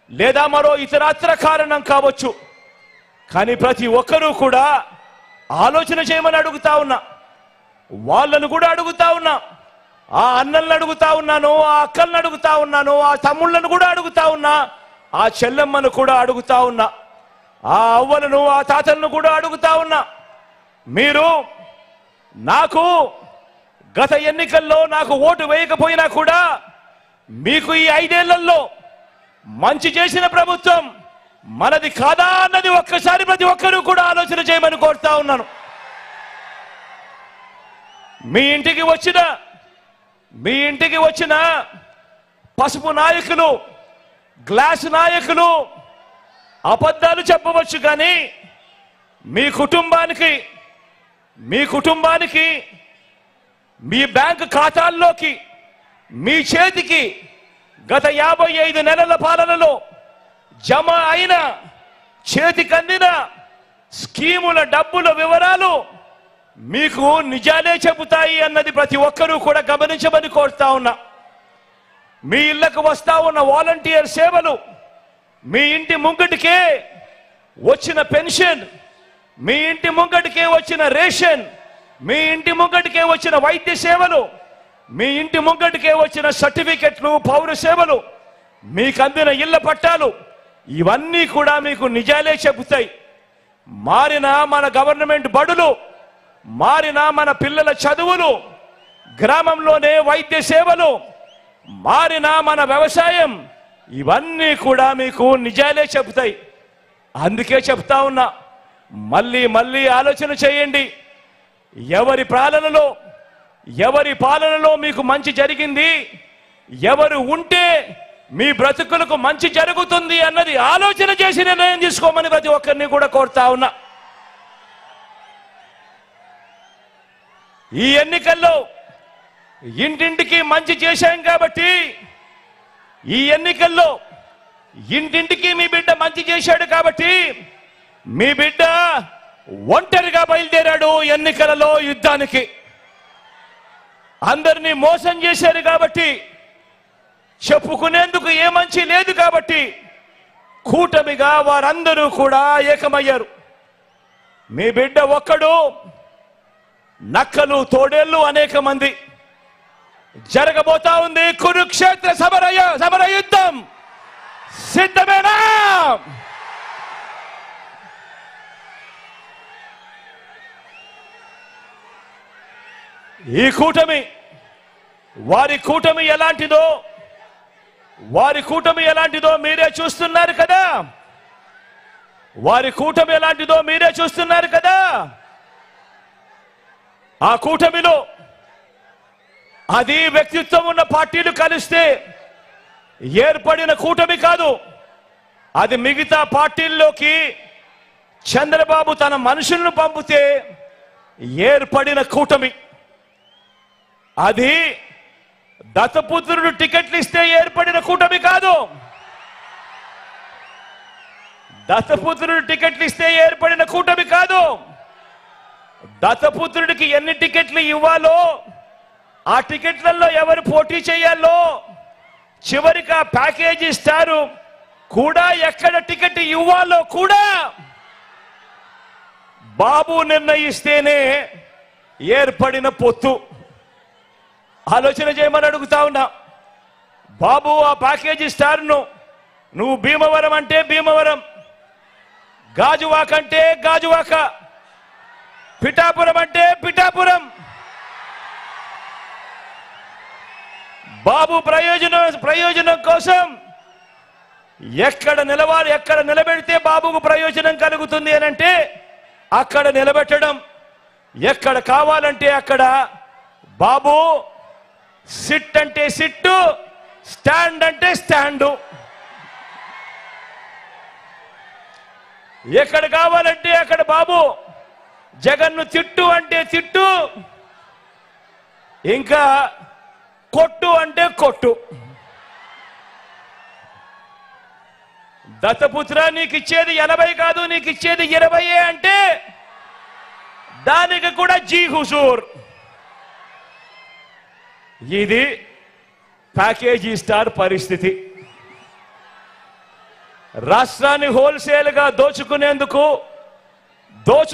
లేదా మరో ఇతరత్ర కారణం కావచ్చు. కానీ ప్రతి ఒక్కరూ కూడా ఆలోచన చేయమని అడుగుతా ఉన్నా. వాళ్ళను కూడా అడుగుతా ఉన్నా. ఆ అన్నలను అడుగుతా ఉన్నాను, ఆ అక్కలను అడుగుతా ఉన్నాను, ఆ తమ్ముళ్ళను కూడా అడుగుతా ఉన్నా, ఆ చెల్లెమ్మను కూడా అడుగుతా ఉన్నా, ఆ అవ్వలను ఆ తాతలను కూడా అడుగుతా ఉన్నా. మీరు నాకు గత ఎన్నికల్లో నాకు ఓటు వేయకపోయినా కూడా మీకు ఈ 5 ఏళ్లలో మంచి చేసిన ప్రభుత్వం మనది కాదా అన్నది ఒక్కసారి ప్రతి ఒక్కరూ కూడా ఆలోచన చేయమని కోరుతా ఉన్నాను. మీ ఇంటికి వచ్చిన పసుపు నాయకులు, గ్లాసు నాయకులు అబద్ధాలు చెప్పవచ్చు. కానీ మీ కుటుంబానికి మీ బ్యాంకు ఖాతాల్లోకి మీ చేతికి గత 55 నెలల పాలనలో జమ అయిన చేతికందిన స్కీముల డబ్బుల వివరాలు మీకు నిజాలే చెబుతాయి అన్నది ప్రతి ఒక్కరూ కూడా గమనించమని కోరుతా ఉన్నా. మీ ఇళ్లకు వస్తా ఉన్న వాలంటీర్ సేవలు, మీ ఇంటి ముంగటికే వచ్చిన పెన్షన్, మీ ఇంటి ముంగటికే వచ్చిన రేషన్, మీ ఇంటి ముంగటికే వచ్చిన వైద్య సేవలు, మీ ఇంటి ముంగటికే వచ్చిన సర్టిఫికెట్లు, పౌర సేవలు, మీకు అందిన ఇళ్ల పట్టాలు, ఇవన్నీ కూడా మీకు నిజాలే చెబుతాయి. మారిన మన గవర్నమెంట్ బడులు, మారిన మన పిల్లల చదువులు, గ్రామంలోనే వైద్య సేవలు, మారిన మన వ్యవసాయం, ఇవన్నీ కూడా మీకు నిజాలే చెబుతాయి. అందుకే చెప్తా ఉన్నా, మళ్ళీ ఆలోచన చేయండి. ఎవరి పాలనలో మీకు మంచి జరిగింది, ఎవరు ఉంటే మీ బ్రతుకులకు మంచి జరుగుతుంది అన్నది ఆలోచన చేసి నిర్ణయం తీసుకోమని ప్రతి ఒక్కరిని కూడా కోరుతా ఉన్నా. ఈ ఎన్నికల్లో ఇంటింటికి మంచి చేశాం కాబట్టి, ఈ ఎన్నికల్లో ఇంటింటికి మీ బిడ్డ మంచి చేశాడు కాబట్టి, మీ బిడ్డ ఒంటరిగా బయలుదేరాడు ఎన్నికలలో యుద్ధానికి. అందరినీ మోసం చేశారు కాబట్టి, చెప్పుకునేందుకు ఏ మంచి లేదు కాబట్టి కూటమిగా వారందరూ కూడా ఏకమయ్యారు. మీ బిడ్డ ఒక్కడు, నక్కలు తోడేళ్లు అనేక మంది. జరగబోతా ఉంది కురుక్షేత్ర సమర యుద్ధం. సిద్ధమేనా? ఈ కూటమి, వారి కూటమి ఎలాంటిదో మీరే చూస్తున్నారు కదా. ఆ కూటమిలో అది వ్యక్తిత్వం ఉన్న పార్టీలు కలిస్తే ఏర్పడిన కూటమి కాదు. అది మిగతా పార్టీల్లోకి చంద్రబాబు తన మనుషులను పంపితే ఏర్పడిన కూటమి. అది దత్తపుత్రుడు టికెట్లు ఇస్తే ఏర్పడిన కూటమి కాదు. దత్తపుత్రుడు టికెట్లు ఇస్తే ఏర్పడిన కూటమి కాదు. దత్తపుత్రుడికి ఎన్ని టికెట్లు ఇవ్వాలో, ఆ టికెట్లలో ఎవరు పోటీ చేయాలో, చివరికి ఆ ప్యాకేజీ ఇస్తారు కూడా, ఎక్కడ టికెట్ ఇవ్వాలో కూడా బాబు నిర్ణయిస్తేనే ఏర్పడిన పొత్తు. ఆలోచన చేయమని అడుగుతా ఉన్నా. బాబు ఆ ప్యాకేజీ స్టార్ను నువ్వు భీమవరం అంటే భీమవరం, గాజువాక అంటే గాజువాక, పిఠాపురం అంటే పిఠాపురం. బాబు ప్రయోజనం కోసం ఎక్కడ నిలబెడితే బాబుకు ప్రయోజనం కలుగుతుంది అని అంటే అక్కడ నిలబెట్టడం. ఎక్కడ కావాలంటే అక్కడ బాబు సిట్ అంటే సిట్టు, స్టాండ్ అంటే స్టాండు. ఎక్కడ కావాలంటే అక్కడ బాబు జగన్ను తిట్టు అంటే తిట్టు, ఇంకా కొట్టు అంటే కొట్టు. దత్తపుత్ర నీకు ఇచ్చేది 80 కాదు, నీకు ఇచ్చేది 20 అంటే దానికి కూడా జీ హుజూర్. ఇది ప్యాకేజీ స్టార్ పరిస్థితి. రాష్ట్రాన్ని హోల్సేల్ గా దోచుకునేందుకు